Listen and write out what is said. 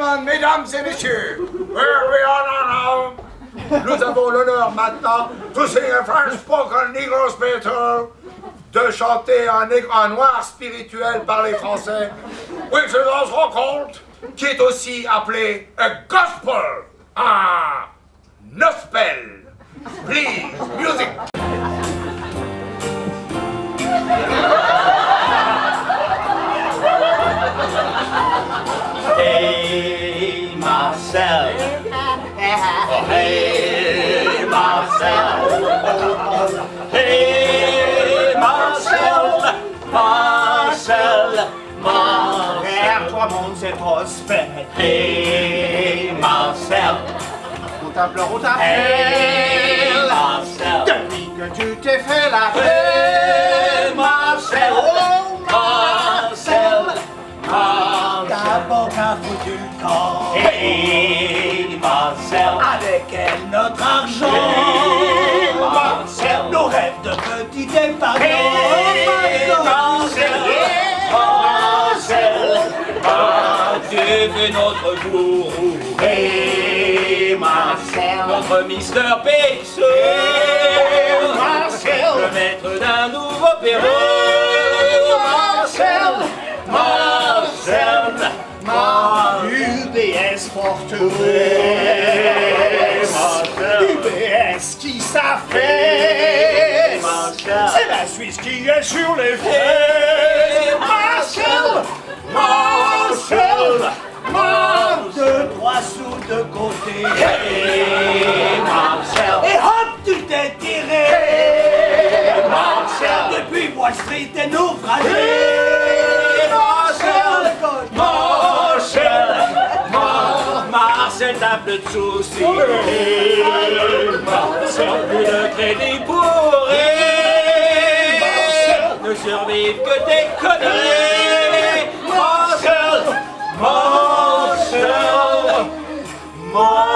demande, mesdames et messieurs, nous avons l'honneur maintenant, to sing a French spoken Negro spiritual, de chanter en noir spirituel par les Français, which is also called, qui est aussi appelé a gospel, un gospel. Please, music. Hey Marcel, oh, hey Marcel, hey Marcel, Marcel, Marcel, toi monde c'est prospère. Hey Marcel, on t'appelle, hey Marcel, depuis que tu t'es fait la paix, Marcel, oh Marcel, d'abord qu'a foutu le camp. Hey Marcel, avec elle notre argent. Hey Marcel, nos rêves de petits épargnants. Hey Marcel, Marcel, Dieu fut notre gourou. Hey Marcel, notre Mister Pixel. Hey Marcel, le maître d'un nouveau Pérou. Marcel, Marcel, UBS Portugais, UBS qui ça fait, c'est la Suisse qui est sur les pieds. Marcel, Marcel, Marcel, 2-3 sous de côté. Hey, Marcel, et hop, tu t'es tiré. Hey, Marcel, depuis Wall Street est naufragé. Marcel n'a plus de soucis. Marcel plus de crédit pour ne survivent que des conneries. Marcel, Marcel, Marcel.